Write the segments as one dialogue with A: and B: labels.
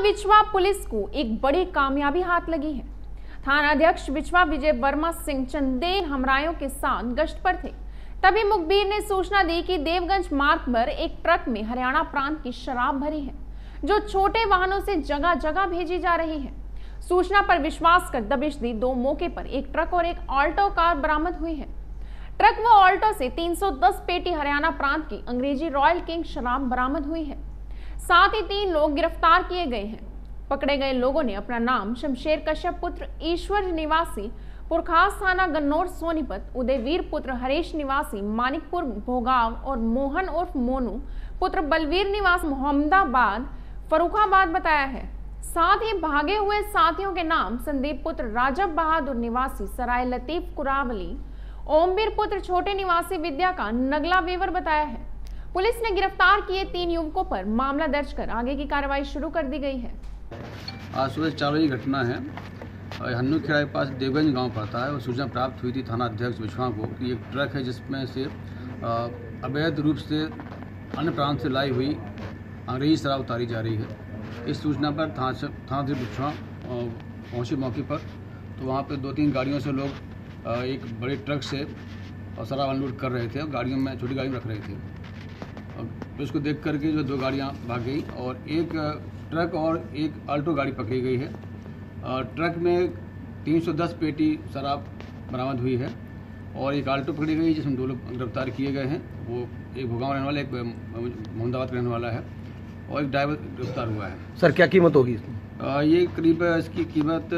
A: बिछवा police को एक बड़ी कामयाबी हाथ लगी है। थाना अध्यक्ष बिछवा विजय वर्मा सिंह चंदेल हमरायों के साथ गश्त पर थे, तभी मुखबिर ने सूचना दी कि देवगंज मार्ग पर एक ट्रक में हरियाणा प्रांत की शराब भरी है, जो छोटे वाहनों से जगह जगह भेजी जा रही है। सूचना पर विश्वास कर दबिश दी। दो मौके पर एक ट्रक और एक ऑल्टो कार बरामद हुई है। ट्रक व ऑल्टो से 310 पेटी हरियाणा प्रांत की अंग्रेजी रॉयल किंग शराब बरामद हुई है। साथ ही 3 लोग गिरफ्तार किए गए हैं। पकड़े गए लोगों ने अपना नाम शमशेर कश्यप पुत्र ईश्वर निवासी पुरखास थाना गन्नौर सोनीपत, उदयवीर पुत्र हरीश निवासी मानिकपुर भोगाव और मोहन उर्फ मोनू पुत्र बलवीर निवासी मोहम्मदाबाद फरुखाबाद बताया है। साथ ही भागे हुए साथियों के नाम संदीप पुत्र राजब बहादुर निवासी सराय लतीफ कुरावली, ओमवीर पुत्र छोटे निवासी विद्या का नगला वेवर बताया है। पुलिस ने गिरफ्तार किए 3 युवकों पर मामला दर्ज कर आगे की कार्रवाई शुरू कर दी गई है।
B: आज सुबह 4 बजे घटना है। हन्नू खेड़ा के पास देवगंज गांव पड़ता है और सूचना प्राप्त हुई थी थाना अध्यक्ष बिछवा को कि एक ट्रक है जिसमें से अवैध रूप से अन्य प्रांत से लाई हुई अंग्रेजी शराब उतारी जा रही है। इस सूचना पर थाना बिछवा पहुंचे मौके पर, तो वहां पर 2-3 गाड़ियों से लोग एक बड़े ट्रक से शराब अनलोड कर रहे थे और गाड़ियों में छोटी गाड़ी में रख रहे थे। तो इसको देख करके जो 2 गाड़ियाँ भाग गई और एक ट्रक और एक अल्टो गाड़ी पकड़ी गई है। ट्रक में 310 पेटी शराब बरामद हुई है और एक अल्टो पकड़ी गई जिसमें 2 लोग गिरफ्तार किए गए हैं। वो एक भोगांव रहने वाला, एक मोहम्मदाबाद रहने वाला है और एक ड्राइवर गिरफ्तार हुआ है।
C: सर क्या कीमत होगी?
B: ये करीब इसकी कीमत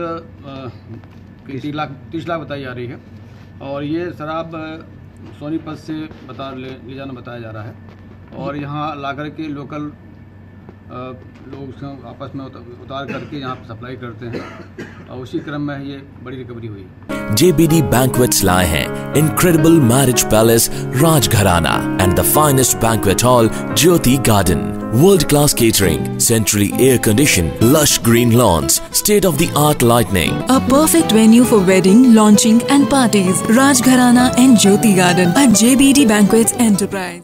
B: 30 लाख बताई जा रही है और ये शराब सोनीपत से ले जाना बताया जा रहा है और यहाँ लाकर के लोकल लोग आपस में उतार करके यहाँ सप्लाई करते हैं और उसी क्रम में ये बड़ी रिकवरी हुई।
D: JBD Banquets लाए हैं incredible marriage palace Rajgharana and the finest banquet hall Jyoti Garden. World-class catering, centrally air-conditioned, lush green lawns, state-of-the-art lighting.
E: A perfect venue for wedding, launching and parties. Rajgharana and Jyoti Garden at JBD Banquets Enterprise.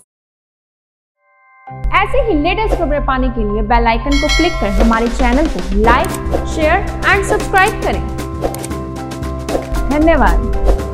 A: ऐसे ही latest खबरें पाने के लिए bell icon को click कर हमारे channel को like, share and subscribe करें। धन्यवाद।